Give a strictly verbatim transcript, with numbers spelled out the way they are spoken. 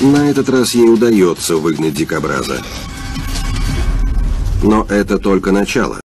На этот раз ей удается выгнать дикобраза. Но это только начало.